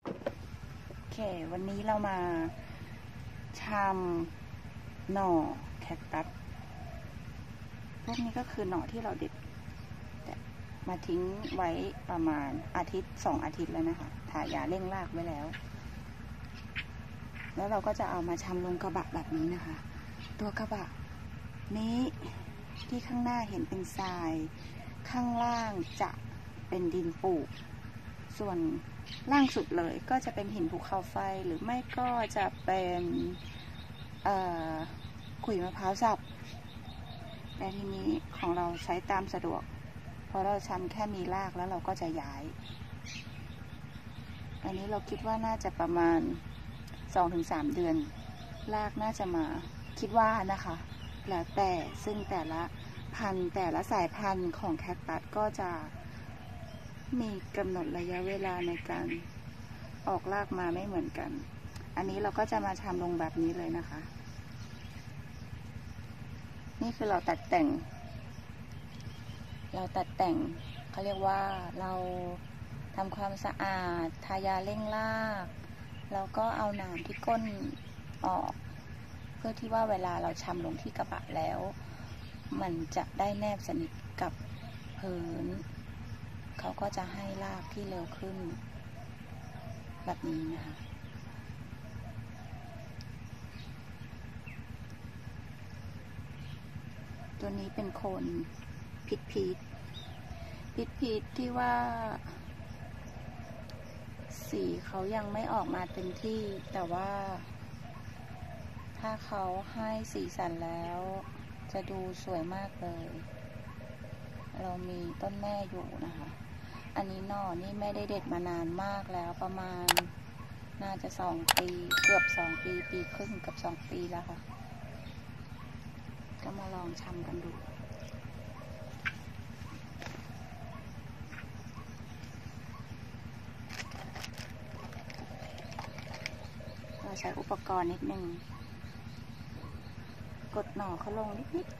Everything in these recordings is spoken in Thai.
โอเควันนี้เรามาทำหน่อแคคตัสพวกนี้ก็คือหน่อที่เราเด็ดมาทิ้งไว้ประมาณอาทิตย์2 อาทิตย์แล้วนะคะทายาเร่งรากไว้แล้วเราก็จะเอามาชำลงกระบะแบบนี้นะคะตัวกระบะนี้ที่ข้างหน้าเห็นเป็นทรายข้างล่างจะเป็นดินปลูกส่วนล่างสุดเลยก็จะเป็นหินภูเขาไฟหรือไม่ก็จะเป็นขุยมะพร้าวสับแต่ทีนี้ของเราใช้ตามสะดวกเพราะเราชำแค่มีรากแล้วเราก็จะย้ายอันนี้เราคิดว่าน่าจะประมาณ 2-3 เดือนรากน่าจะมาคิดว่านะคะแล้วแต่ซึ่งแต่ละพันธุ์แต่ละสายพันธุ์ของแคคตัสก็จะมีกำหนดระยะเวลาในการออกรากมาไม่เหมือนกันอันนี้เราก็จะมาทำลงแบบนี้เลยนะคะนี่คือเราตัดแต่งเขาเรียกว่าเราทำความสะอาดทายาเร่งรากแล้วก็เอาหนามที่ก้นออกเพื่อที่ว่าเวลาเราชำลงที่กระบะแล้วมันจะได้แนบสนิทกับพื้นเขาก็จะให้รากที่เร็วขึ้นแบบนี้นะคะตัวนี้เป็นโคนพิษที่ว่าสีเขายังไม่ออกมาเต็มที่แต่ว่าถ้าเขาให้สีสันแล้วจะดูสวยมากเลยเรามีต้นแม่อยู่นะคะอันนี้หน่อนี่ไม่ได้เด็ดมานานมากแล้วประมาณน่าจะ2 ปีเกือบ2 ปีปีครึ่งกับ2 ปีแล้วค่ะก็มาลองชำกันดูเราใช้อุปกรณ์นิดนึงกดหน่อเขาลงนิด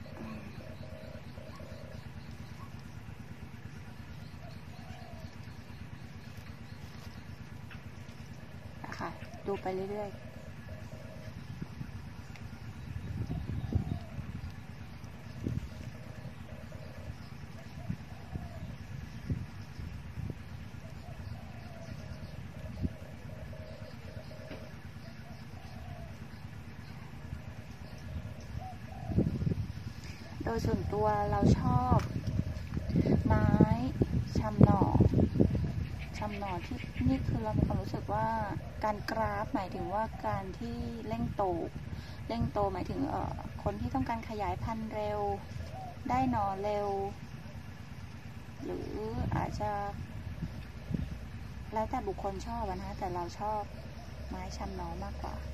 นะคะดูไปเรื่อยๆโดยส่วนตัวเราชอบไม้ชำหน่อที่นี่คือเรามีความรู้สึกว่าการกราฟหมายถึงว่าการที่เร่งโตหมายถึงคนที่ต้องการขยายพันธุ์เร็วได้หน่อเร็วหรืออาจจะแล้วแต่บุคคลชอบนะแต่เราชอบไม้ชำหน่อมากกว่า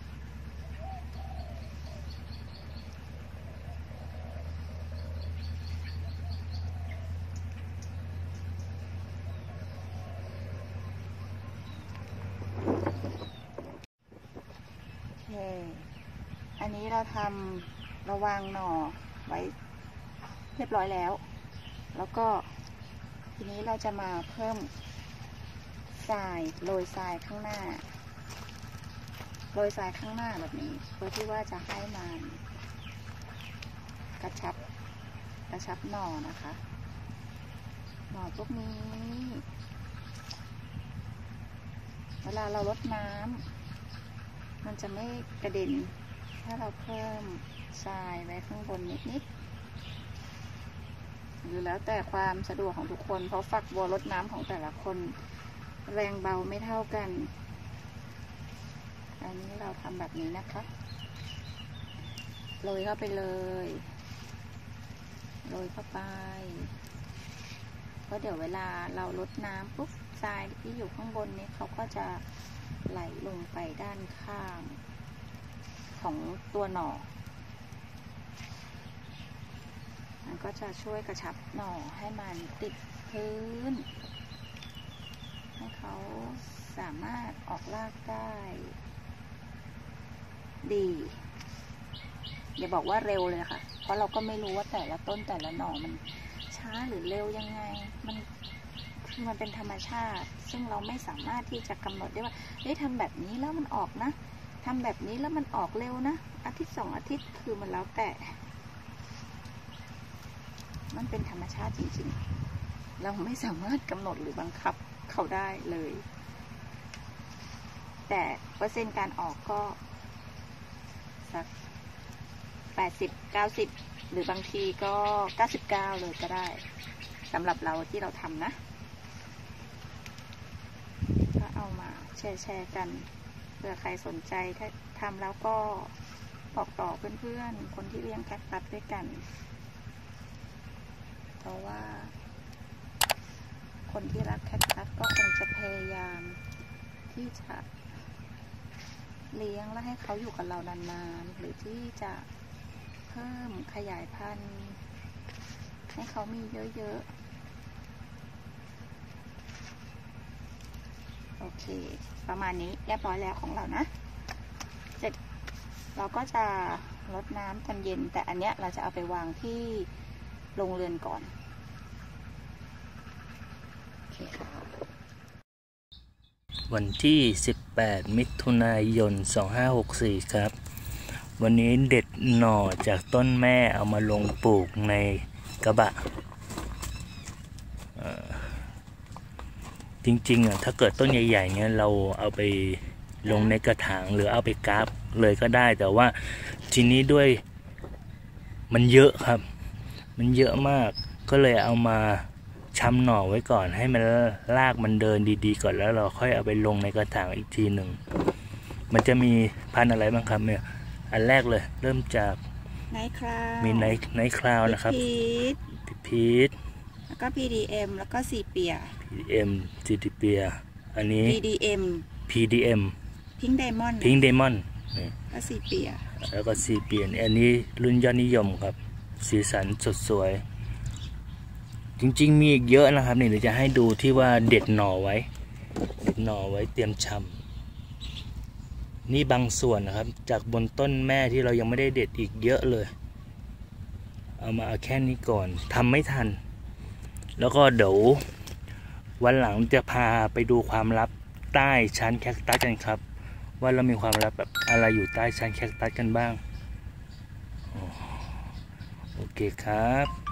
อันนี้เราทำระวางหน่อไว้เรียบร้อยแล้วก็ทีนี้เราจะมาเพิ่มทรายโรยทรายข้างหน้าแบบนี้เพื่อที่ว่าจะให้มันกระชับหน่อนะคะหน่อพวกนี้เวลาเรารดน้ำมันจะไม่กระเด็นถ้าเราเพิ่มทรายไว้ข้างบนนิดหรือแล้วแต่ความสะดวกของทุกคนเพราะฝักบัวรดน้ำของแต่ละคนแรงเบาไม่เท่ากันอันนี้เราทำแบบนี้นะคะโรยเข้าไปเลยโรยเข้าไปเพราะเดี๋ยวเวลาเรารดน้ำปุ๊บทรายที่อยู่ข้างบนนี้เขาก็จะไหลลงไปด้านข้างของตัวหน่อมันก็จะช่วยกระชับหน่อให้มันติดพื้นให้เขาสามารถออกรากได้ดีอย่าบอกว่าเร็วเลยค่ะเพราะเราก็ไม่รู้ว่าแต่ละต้นแต่ละหน่อมันช้าหรือเร็วยังไงมันขมันเป็นธรรมชาติซึ่งเราไม่สามารถที่จะกำหนดได้ว่าได้ทำแบบนี้แล้วมันออกนะทำแบบนี้แล้วมันออกเร็วนะอาทิตย์2 อาทิตย์คือมันแล้วแต่มันเป็นธรรมชาติจริงๆเราไม่สามารถกำหนดหรือบังคับเขาได้เลยแต่เปอร์เซ็นต์การออกก็สัก80-90หรือบางทีก็99เลยก็ได้สำหรับเราที่เราทำนะก็เอามาแชร์กันเผื่อใครสนใจถ้าทำแล้วก็บอกต่อเพื่อนๆคนที่เลี้ยงแคคตัสด้วยกันเพราะว่าคนที่รักแคคตัสก็คงจะพยายามที่จะเลี้ยงและให้เขาอยู่กับเรานานๆหรือที่จะเพิ่มขยายพันธุ์ให้เขามีเยอะๆโอเคประมาณนี้เรียบร้อยแล้วของเรานะเสร็จเราก็จะรดน้ำตอนเย็นแต่อันเนี้ยเราจะเอาไปวางที่โรงเรือนก่อนโอเคค่ะวันที่18 มิถุนายน 2564 ครับวันนี้เด็ดหน่อจากต้นแม่เอามาลงปลูกในกระบะจริงๆถ้าเกิดต้นใหญ่ๆเนี่ยเราเอาไปลงในกระถางหรือเอาไปกราฟเลยก็ได้แต่ว่าทีนี้ด้วยมันเยอะครับมันเยอะมากก็เลยเอามาช้ำหน่อไว้ก่อนให้มันรากมันเดินดีๆก่อนแล้วเราค่อยเอาไปลงในกระถางอีกทีหนึ่งมันจะมีพันธุ์อะไรบ้างครับเนี่ยอันแรกเลยเริ่มจากไนท์คราวมีไนท์คราวนะครับพีทแล้วก็ PDM แล้วก็ซีเปีย PDM ซีเปียอันนี้ PDM Pink Diamond ก็ซีเปียแล้วก็ซีเปียอันนี้รุ่นยอดนิยมครับสีสันสดสวยจริงๆมีอีกเยอะนะครับนี่เดี๋ยวจะให้ดูที่ว่าเด็ดหน่อไว้เตรียมชำนี่บางส่วนนะครับจากบนต้นแม่ที่เรายังไม่ได้เด็ดอีกเยอะเลยเอามาแค่นี้ก่อนทำไม่ทันแล้วก็เดี๋ยววันหลังจะพาไปดูความลับใต้ชั้นแคคตัสกันครับว่าเรามีความลับแบบอะไรอยู่ใต้ชั้นแคคตัสกันบ้างโอเคครับ